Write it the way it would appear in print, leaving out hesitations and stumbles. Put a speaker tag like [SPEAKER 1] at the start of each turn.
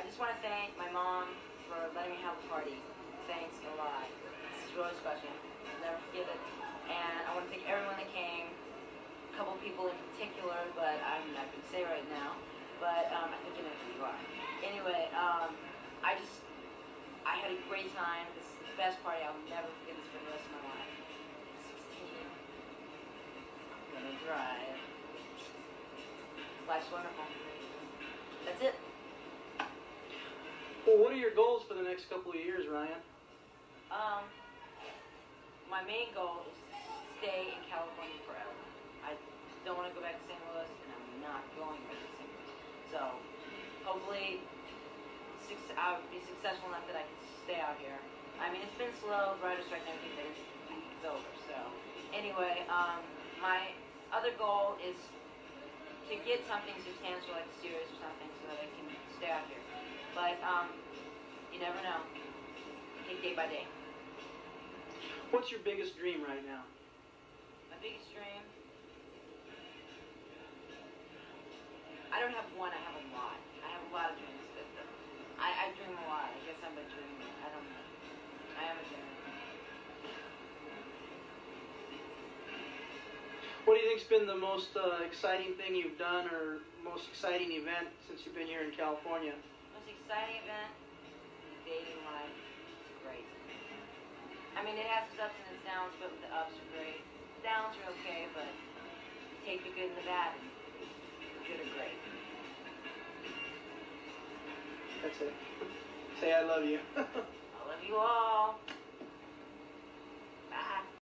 [SPEAKER 1] just want to thank my mom for letting me have a party. Thanks a lot. This is really special. I'll never forget it. And I want to thank everyone that came. A couple people in particular, but I'm not going to say right now. But I think you know who you are. Anyway, I had a great time. This is the best party. I'll never forget this for the rest of my life. 16. I'm gonna drive. Life's wonderful. That's it.
[SPEAKER 2] Well, what are your goals for the next couple of years, Ryan?
[SPEAKER 1] My main goal is to stay in California forever. I don't want to go back to St. Louis, and I'm not going back to St. Louis. So, hopefully, I'll be successful enough that I can stay out here. I mean, it's been slow, writer's strike and everything, but it's over. So, anyway, my other goal is to get something substantial, like a series or something, so that I can stay out here. But you never know. Take day by day.
[SPEAKER 2] What's your biggest dream right now?
[SPEAKER 1] My biggest dream? I don't have one, I have a lot. I have a lot of dreams. I dream a lot. I guess I'm a dreamer. I don't know. I am a dreamer.
[SPEAKER 2] What do you think's been the most exciting thing you've done, or most exciting event since you've been here in California?
[SPEAKER 1] Most exciting event? Dating life. It's great. I mean, it has its ups and its downs, but the ups are great. The downs are okay, but you take the good and the bad, and the good are great.
[SPEAKER 2] That's it. Say I love you.